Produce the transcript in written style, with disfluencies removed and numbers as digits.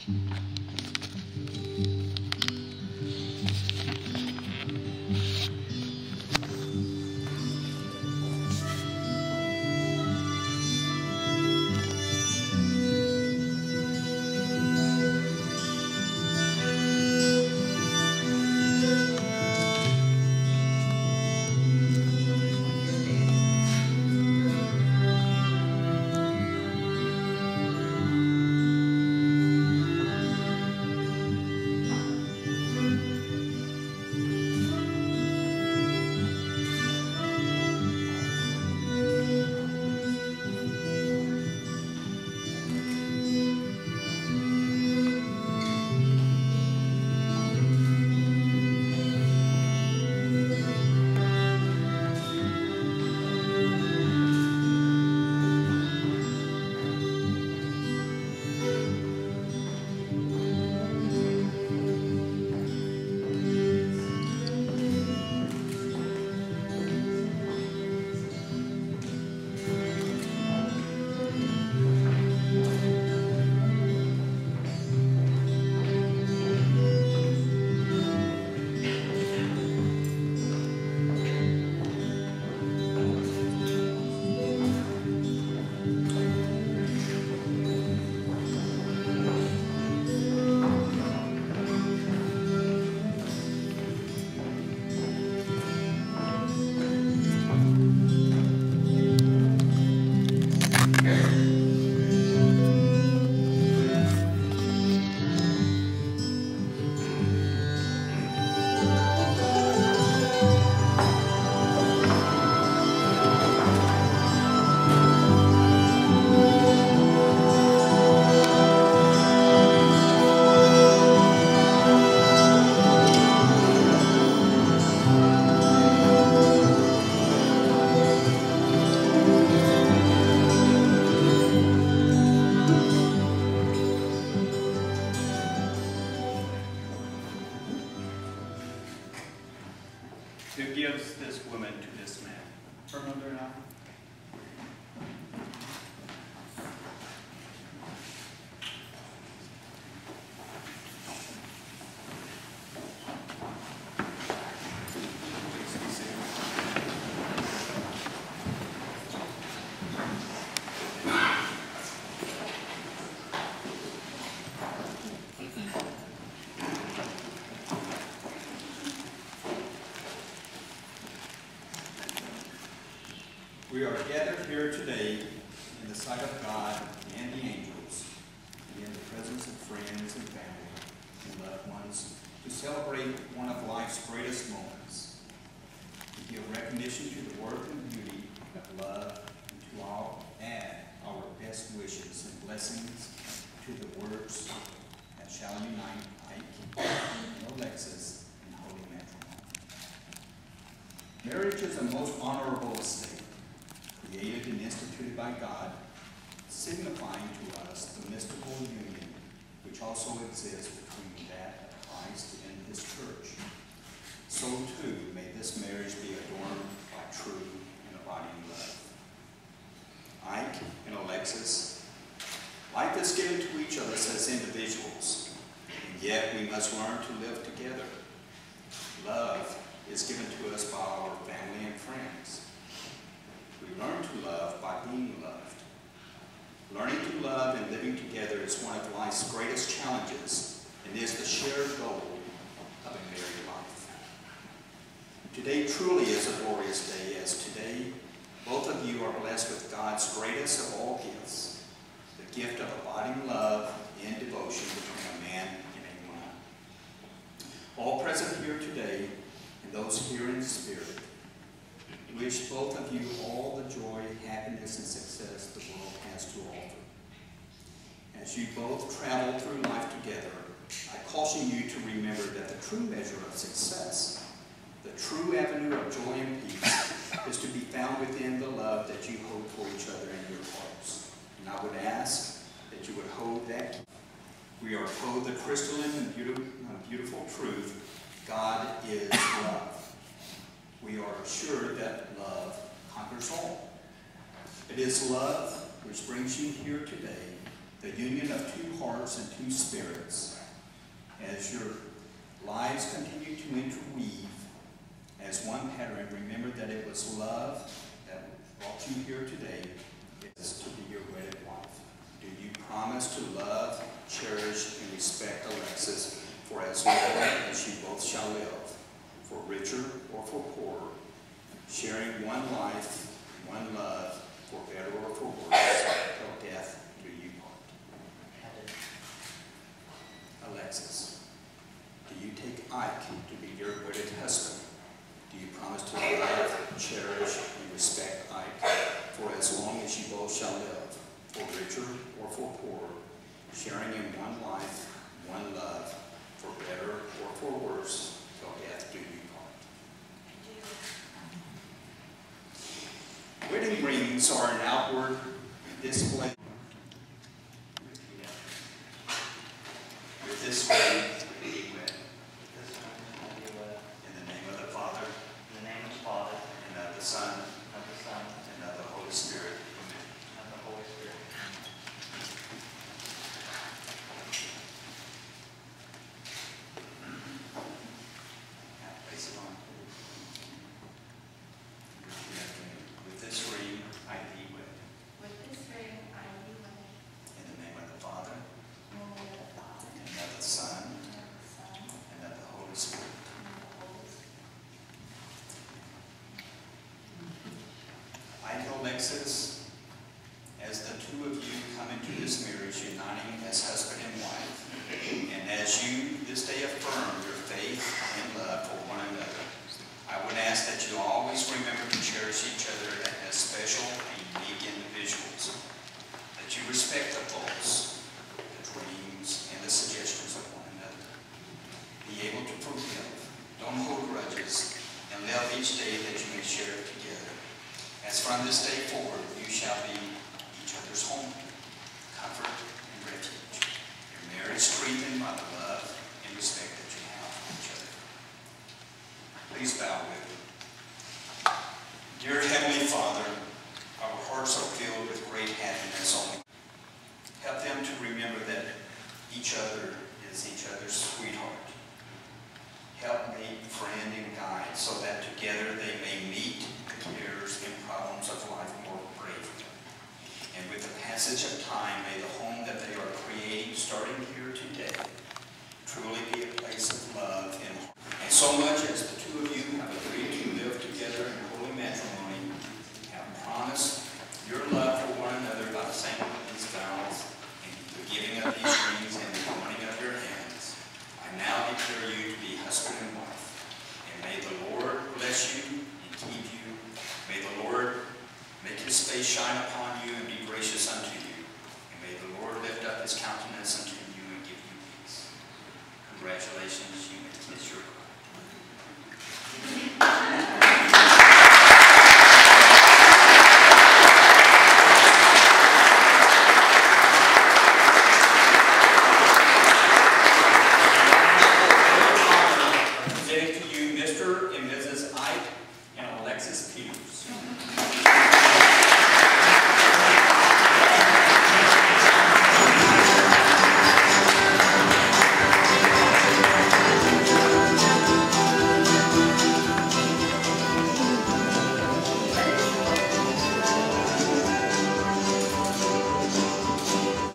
Who gives this woman to this man? Her mother and I. We are gathered here today in the sight of God and the angels, and in the presence of friends and family and loved ones, to celebrate one of life's greatest moments, to give recognition to the worth and beauty of love, and to all add our best wishes and blessings to the words that shall unite Ike and Alexis in holy matrimony. Marriage is a most honorable estate, created and instituted by God, signifying to us the mystical union which also exists between that of Christ and his church. So too may this marriage be adorned by true and abiding love. Ike and Alexis, life is given to each of us as individuals, and yet we must learn to live together. Love is given to us by our family and friends. We learn to love by being loved. Learning to love and living together is one of life's greatest challenges and is the shared goal of a married life. Today truly is a glorious day, as today both of you are blessed with God's greatest of all gifts, the gift of abiding love and devotion between a man and a woman. All present here today and those here in spirit wish both of you all the joy, happiness, and success the world has to offer. As you both travel through life together, I caution you to remember that the true measure of success, the true avenue of joy and peace, is to be found within the love that you hold for each other in your hearts. And I would ask that you would hold that. We are told the crystalline and beautiful truth: God is love. We are assured that love conquers all. It is love which brings you here today, the union of two hearts and two spirits. As your lives continue to interweave as one pattern, remember that it was love that brought you here today. It is to be your wedded wife. Do you promise to love, cherish, and respect Alexis for as long as you both shall live, for richer or for poorer, sharing one life, one love, for better or for worse, till death do you part? Alexis, do you take Ike to be your wedded husband? Do you promise to love, cherish, and respect Ike for as long as you both shall live, for richer or for poorer, sharing in one life, one love, for better or for worse, till death do you part? Wedding rings are an outward display. With this ring, we wed. In the name of the Father, In the name of the Father, and of the Son, and of the Son, and of the Holy Spirit. Amen. and of the Holy Spirit. Now, place it on. With this ring, I thee wed. With this ring I do wed. In the name of the Father, In the name of the Father, and of the Son, and of the Son, and of the Holy Spirit. and of the Holy Spirit. Ike Alexis, as the two of you come into this marriage, uniting as husband and wife, and as you this day affirm your faith and love for one another, I would ask that you always remember to cherish each other as special and unique individuals, that you respect the thoughts, the dreams, and the suggestions of one another. Be able to forgive, don't hold grudges, and love each day that you may share it together. As from this day forward, you shall be each other's home, comfort, and refuge. Your marriage strengthened by the love and respect that you have for each other. Please bow with me. Dear Heavenly Father, our hearts are filled with great happiness only. Help them to remember that each other is each other's sweetheart. Help me, friend, and guide, so that together they may meet the cares and problems of life more bravely. And with the passage of time, may the home that they are